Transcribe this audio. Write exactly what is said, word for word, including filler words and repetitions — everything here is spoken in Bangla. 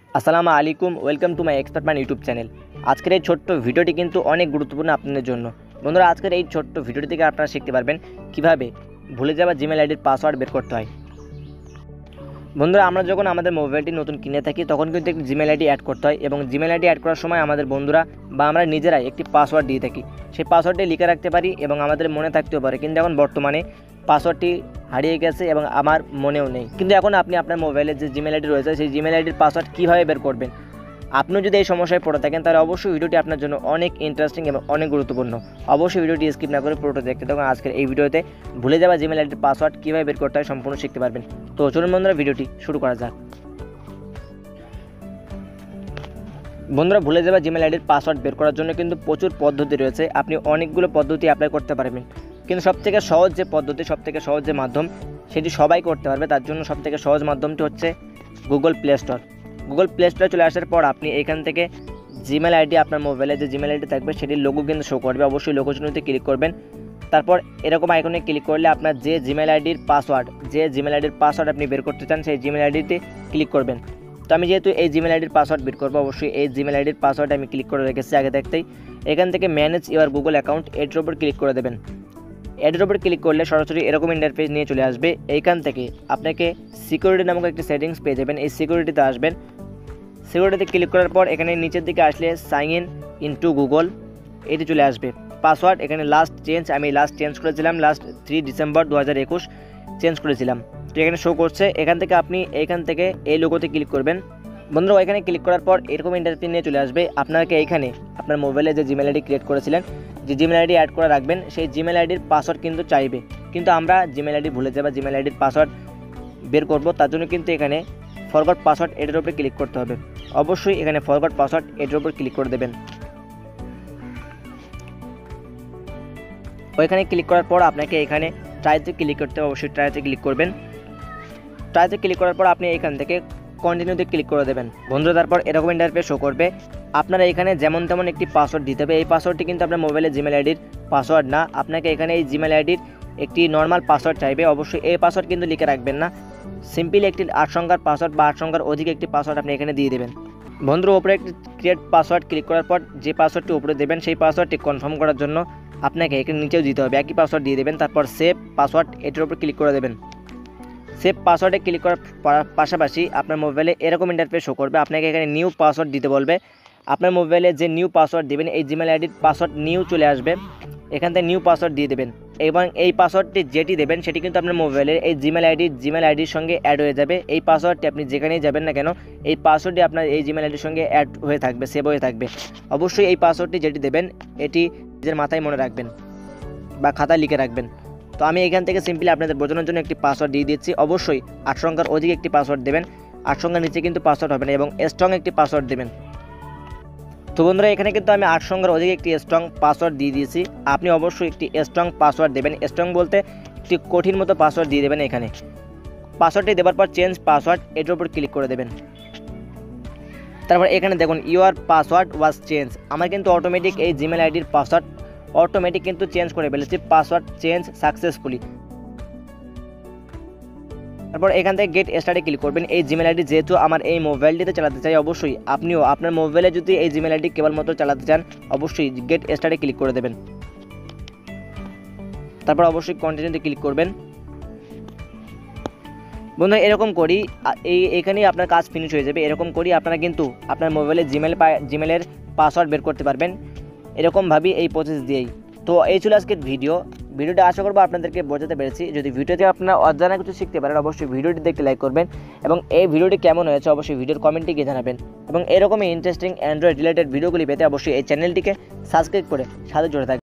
আসসালামু আলাইকুম, welcome to my expert man YouTube channel. আজকের এই ছোট্ট ভিডিওটি কিন্তু অনেক গুরুত্বপূর্ণ আপনাদের জন্য। বন্ধুরা, আজকের এই ছোট্ট ভিডিওটি থেকে আপনারা শিখতে পারবেন কিভাবে ভুলে যাওয়া জিমেল আইডির পাসওয়ার্ড বের করতে হয়। বন্ধুরা, আমরা যখন আমাদের মোবাইলটি নতুন কিনে থাকি তখন কিন্তু একটি জিমেল আইডি অ্যাড করতে হয় এবং জিমেল আইডি অ্যাড করার সময় আমাদের বন্ধুরা বা আমরা নিজেরাই একটি পাসওয়ার্ড দিয়ে থাকি। সেই পাসওয়ার্ডটি লিখে রাখতে পারি এবং আমাদের মনে থাকতেও পারে, কিন্তু এখন বর্তমানে পাসওয়ার্ডটি হারিয়ে গেছে এবং আমার মনেও নেই। কিন্তু এখন আপনি আপনার মোবাইলে যে জিমেল আইডি রয়েছে সেই জিমেল আইডির পাসওয়ার্ড কীভাবে বের করবেন, আপনিও যদি এই সমস্যায় পড়ে থাকেন তাহলে অবশ্যই ভিডিওটি আপনার জন্য অনেক ইন্টারেস্টিং এবং অনেক গুরুত্বপূর্ণ। অবশ্যই ভিডিওটি স্কিপ না করে পুরোটা দেখতে থাকুন। আজকের এই ভিডিওতে ভুলে যাওয়া জিমেল আইডির পাসওয়ার্ড কীভাবে বের করতে হয় সম্পূর্ণ শিখতে পারবেন। তো চলুন বন্ধুরা, ভিডিওটি শুরু করা যাক। বন্ধুরা, ভুলে যাওয়া জিমেল আইডির পাসওয়ার্ড বের করার জন্য কিন্তু প্রচুর পদ্ধতি রয়েছে। আপনি অনেকগুলো পদ্ধতি অ্যাপ্লাই করতে পারবেন, কিন্তু সবথেকে সহজ যে পদ্ধতি, সবথেকে সহজ যে মাধ্যম সেটি সবাই করতে পারবে। তার জন্য সবথেকে সহজ মাধ্যমটি হচ্ছে Google play store. Google play স্টোরে চলে আসার পর আপনি এখান থেকে জিমেল আইডি, আপনার মোবাইলে যে জিমেল আইডি থাকবে সেটির লোগো কিন্তু শো করবে। অবশ্যই লোগো চিহ্নতে ক্লিক করবেন। তারপর এরকম আইকনে ক্লিক করলে আপনার যে জিমেল আইডির পাসওয়ার্ড যে জিমেল আইডির পাসওয়ার্ড আপনি বের করতে চান সেই জিমেল আইডিতে ক্লিক করবেন। তো আমি যেহেতু এই জিমেল আইডির পাসওয়ার্ড বের করবো, অবশ্যই এই জিমেল আইডির পাসওয়ার্ড আমি ক্লিক করে রেখেছি আগে থাকতেই। এখান থেকে ম্যানেজ ইউর গুগল অ্যাকাউন্ট এটির ওপর ক্লিক করে দেবেন। এটির ওপর ক্লিক করলে সরাসরি এরকম ইন্টারফেস নিয়ে চলে আসবে। এইখান থেকে আপনাকে সিকিউরিটি নামক একটি সেটিংস পেয়ে যাবেন। এই সিকিউরিটিতে আসবেন। সিকিউরিটিতে ক্লিক করার পর এখানে নিচের দিকে আসলে সাইন ইন ইনটু গুগল এটি চলে আসবে। পাসওয়ার্ড এখানে লাস্ট চেঞ্জ, আমি লাস্ট চেঞ্জ করেছিলাম লাস্ট থ্রি ডিসেম্বর দু হাজার একুশ চেঞ্জ করেছিলাম। তো এখানে শো করছে। এখান থেকে আপনি এইখান থেকে এই লোগোতে ক্লিক করবেন। বন্ধুরা, এখানে ক্লিক করার পর এরকম ইন্টারফেস নিয়ে চলে আসবে। আপনাকে এইখানে আপনার মোবাইলে যে জিমেল আইডি ক্রিয়েট করেছিলেন, যে জিমেল আইডি অ্যাড করে রাখবেন, সেই জিমেল আইডির পাসওয়ার্ড কিন্তু চাইবে। কিন্তু আমরা জিমেল আইডি ভুলে যাবা জিমেল আইডির পাসওয়ার্ড বের করব, তার জন্য কিন্তু এখানে ফরগট পাসওয়ার্ড এটির উপরে ক্লিক করতে হবে। অবশ্যই এখানে ফরগট পাসওয়ার্ড এটির উপর ক্লিক করে দেবেন। ওইখানে ক্লিক করার পর আপনাকে এখানে ট্রাইতে ক্লিক করতে হবে। অবশ্যই ট্রাইতে ক্লিক করবেন। ট্রাইতে ক্লিক করার পর আপনি এখান থেকে কন্টিনিউতে ক্লিক করে দেবেন। বন্ধুরা, তারপর এরকম ইন্টারফেস শো করবে। আপনারা এখানে যেমন তেমন একটি পাসওয়ার্ড দিতে হবে। এই পাসওয়ার্ডটি কিন্তু আপনার মোবাইলে জিমেল আইডির পাসওয়ার্ড না, আপনাকে এখানে এই জিমেল আইডির একটি নর্মাল পাসওয়ার্ড চাইবে। অবশ্যই এই পাসওয়ার্ড কিন্তু লিখে রাখবেন না, সিম্পলি একটি আট সংখ্যার পাসওয়ার্ড বা আট সংখ্যার অধিক একটি পাসওয়ার্ড আপনি এখানে দিয়ে দেবেন। বন্ধুরা, উপরে একটি ক্রিয়েট পাসওয়ার্ড ক্লিক করার পর যে পাসওয়ার্ডটি উপরে দেবেন সেই পাসওয়ার্ডটি কনফার্ম করার জন্য আপনাকে এখানে নিচেও দিতে হবে, একই পাসওয়ার্ড দিয়ে দেবেন। তারপর সেভ পাসওয়ার্ড এটির উপর ক্লিক করে দেবেন। সেভ পাসওয়ার্ডে ক্লিক করার পাশাপাশি আপনার মোবাইলে এরকম ইন্টারফেস শো করবে। আপনাকে এখানে নিউ পাসওয়ার্ড দিতে বলবে। আপনার মোবাইলে যে নিউ পাসওয়ার্ড দেবেন এই জিমেল আইডির পাসওয়ার্ড নিউ চলে আসবে। এখান থেকে নিউ পাসওয়ার্ড দিয়ে দেবেন এবং এই পাসওয়ার্ডটি যেটি দেবেন সেটি কিন্তু আপনার মোবাইলের এই জিমেল আইডির জিমেল আইডির সঙ্গে অ্যাড হয়ে যাবে। এই পাসওয়ার্ডটি আপনি যেখানেই যাবেন না কেন এই পাসওয়ার্ডটি আপনার এই জিমেল আইডির সঙ্গে অ্যাড হয়ে থাকবে, সেভ হয়ে থাকবে। অবশ্যই এই পাসওয়ার্ডটি যেটি দেবেন এটি নিজের মাথায় মনে রাখবেন বা খাতায় লিখে রাখবেন। তো আমি এখান থেকে সিম্পলি আপনাদের বোঝানোর জন্য একটি পাসওয়ার্ড দিয়ে দিচ্ছি। অবশ্যই আট সংখ্যার অধিক একটি পাসওয়ার্ড দেবেন, আট সংখ্যার নিচে কিন্তু পাসওয়ার্ড হবে না, এবং স্ট্রং একটি পাসওয়ার্ড দেবেন। তো বন্ধুরা, এখানে কিন্তু আমি আট সংখ্যার অধিক একটি স্ট্রং পাসওয়ার্ড দিয়ে দিয়েছি। আপনি অবশ্যই একটি স্ট্রং পাসওয়ার্ড দেবেন। স্ট্রং বলতে একটি কঠিন মতো পাসওয়ার্ড দিয়ে দেবেন। এখানে পাসওয়ার্ডটি দেওয়ার পর চেঞ্জ পাসওয়ার্ড এটির উপর ক্লিক করে দেবেন। তারপর এখানে দেখুন ইউর পাসওয়ার্ড ওয়াজ চেঞ্জ। আমার কিন্তু অটোমেটিক এই জিমেল আইডির পাসওয়ার্ড অটোমেটিক কিন্তু চেঞ্জ করে ফেলেছি, পাসওয়ার্ড চেঞ্জ সাকসেসফুলি। তারপর এখান থেকে গেট স্টার্টে ক্লিক করবেন। এই জিমেল আইডি যেহেতু আমার এই মোবাইলটিতে চালাতে চাই, অবশ্যই আপনিও আপনার মোবাইলে যদি এই জিমেল আইডি কেবলমাত্র চালাতে চান অবশ্যই গেট স্টার্টে ক্লিক করে দেবেন। তারপর অবশ্যই কন্টিনিউতে ক্লিক করবেন। বন্ধুরা, এরকম করি এই এখানেই আপনার কাজ ফিনিশ হয়ে যাবে। এরকম করি আপনারা কিন্তু আপনার মোবাইলে জিমেল জিমেলের পাসওয়ার্ড বের করতে পারবেন এরকমভাবেই, এই প্রসেস দিয়েই। তো এই ছিল আজকের ভিডিও ভিডিওটা আশা করবো আপনাদেরকে বোঝাতে পেরেছি। যদি ভিডিওতে আপনারা অজানা কিছু শিখতে পারেন অবশ্যই ভিডিওটি দেখতে লাইক করবেন, এবং এই ভিডিওটি কেমন হয়েছে অবশ্যই ভিডিওর কমেন্টে গিয়ে জানাবেন। এবং এরকমই ইন্টারেস্টিং অ্যান্ড্রয়েড রিলেটেড ভিডিওগুলি পেতে অবশ্যই এই চ্যানেলটিকে সাবস্ক্রাইব করে সাথে জুড়ে থাকবেন।